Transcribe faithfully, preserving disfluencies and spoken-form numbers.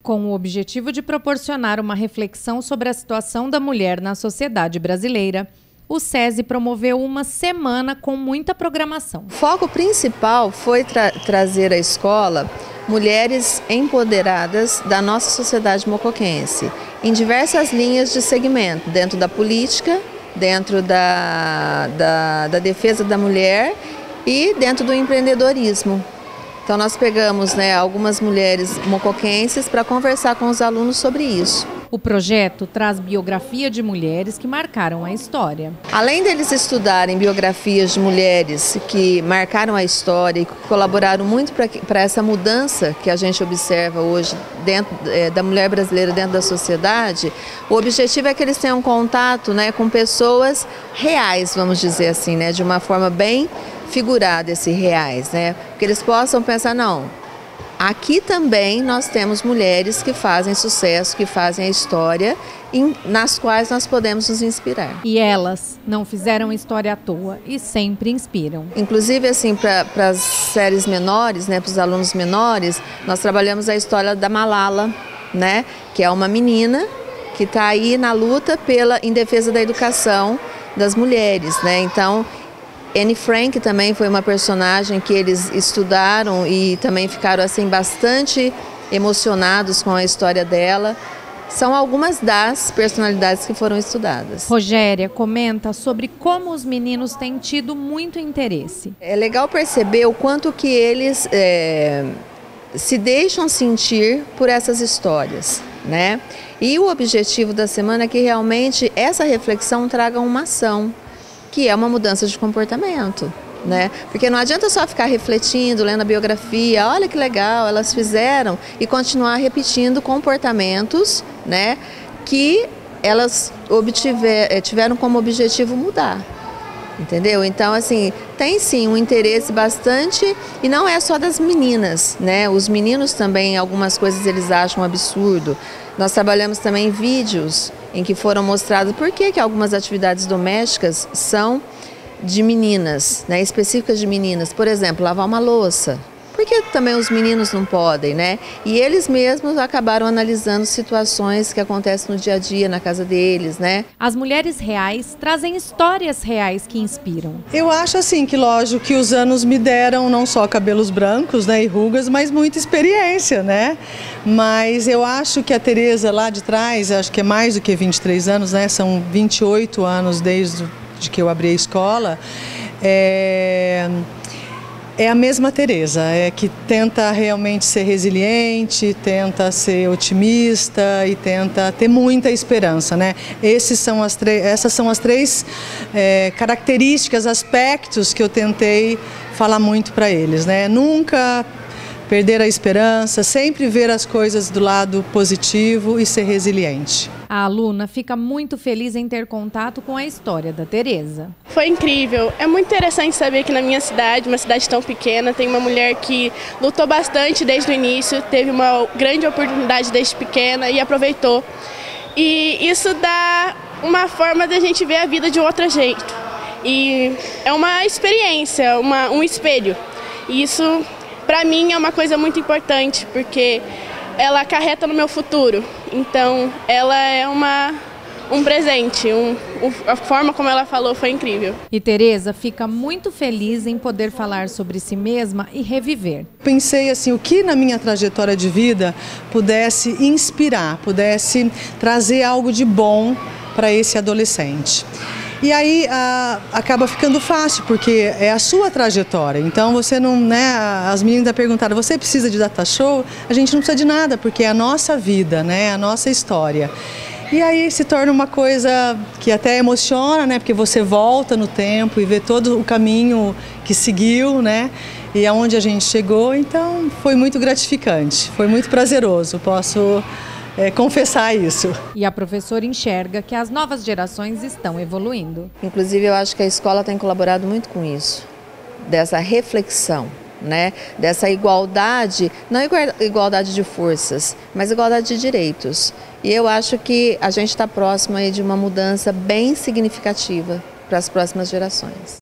Com o objetivo de proporcionar uma reflexão sobre a situação da mulher na sociedade brasileira, o SESI promoveu uma semana com muita programação. O foco principal foi tra trazer à escola mulheres empoderadas da nossa sociedade mocoquense, em diversas linhas de segmento, dentro da política, dentro da, da, da defesa da mulher e dentro do empreendedorismo. Então nós pegamos, né, algumas mulheres mocoquenses para conversar com os alunos sobre isso. O projeto traz biografia de mulheres que marcaram a história. Além deles estudarem biografias de mulheres que marcaram a história e que colaboraram muito para essa mudança que a gente observa hoje dentro, é, da mulher brasileira dentro da sociedade, o objetivo é que eles tenham contato, né, com pessoas reais, vamos dizer assim, né, de uma forma bem figurada, esses reais, né, que eles possam pensar, não, aqui também nós temos mulheres que fazem sucesso, que fazem a história, em, nas quais nós podemos nos inspirar. E elas não fizeram história à toa e sempre inspiram. Inclusive, assim, para as séries menores, né, para os alunos menores, nós trabalhamos a história da Malala, né, que é uma menina que está aí na luta pela, em defesa da educação das mulheres, né, então Anne Frank também foi uma personagem que eles estudaram e também ficaram assim bastante emocionados com a história dela. São algumas das personalidades que foram estudadas. Rogéria comenta sobre como os meninos têm tido muito interesse. É legal perceber o quanto que eles é, se deixam sentir por essas histórias, né? E o objetivo da semana é que realmente essa reflexão traga uma ação, que é uma mudança de comportamento, né? Porque não adianta só ficar refletindo, lendo a biografia, olha que legal, elas fizeram, e continuar repetindo comportamentos, né, que elas obtiver, tiveram como objetivo mudar, entendeu? Então, assim, tem sim um interesse bastante, e não é só das meninas, né? Os meninos também, algumas coisas eles acham um absurdo. Nós trabalhamos também vídeos em que foram mostrados por que que algumas atividades domésticas são de meninas, né, específicas de meninas. Por exemplo, lavar uma louça. Por que também os meninos não podem, né? E eles mesmos acabaram analisando situações que acontecem no dia a dia, na casa deles, né? As mulheres reais trazem histórias reais que inspiram. Eu acho assim que, lógico, que os anos me deram não só cabelos brancos, né, e rugas, mas muita experiência, né? Mas eu acho que a Tereza lá de trás, acho que é mais do que vinte e três anos, né? São vinte e oito anos desde que eu abri a escola. É... É a mesma Tereza, é que tenta realmente ser resiliente, tenta ser otimista e tenta ter muita esperança, né? Esses são as essas são as três é, características, aspectos que eu tentei falar muito para eles, né? Nunca perder a esperança, sempre ver as coisas do lado positivo e ser resiliente. A aluna fica muito feliz em ter contato com a história da Tereza. Foi incrível. É muito interessante saber que na minha cidade, uma cidade tão pequena, tem uma mulher que lutou bastante desde o início, teve uma grande oportunidade desde pequena e aproveitou. E isso dá uma forma da gente ver a vida de outro jeito. E é uma experiência, uma, um espelho. E isso, para mim, é uma coisa muito importante, porque ela acarreta no meu futuro. Então, ela é uma, um presente. Um, a forma como ela falou foi incrível. E Tereza fica muito feliz em poder falar sobre si mesma e reviver. Pensei assim, o que na minha trajetória de vida pudesse inspirar, pudesse trazer algo de bom para esse adolescente. E aí a, acaba ficando fácil, porque é a sua trajetória. Então você não, né, as meninas perguntaram, você precisa de data show? A gente não precisa de nada, porque é a nossa vida, né, a nossa história. E aí se torna uma coisa que até emociona, né, porque você volta no tempo e vê todo o caminho que seguiu, né, e aonde a gente chegou. Então foi muito gratificante, foi muito prazeroso, posso É, confessar isso. E a professora enxerga que as novas gerações estão evoluindo. Inclusive, eu acho que a escola tem colaborado muito com isso, dessa reflexão, né? Dessa igualdade, não igualdade de forças, mas igualdade de direitos. E eu acho que a gente está próximo aí de uma mudança bem significativa para as próximas gerações.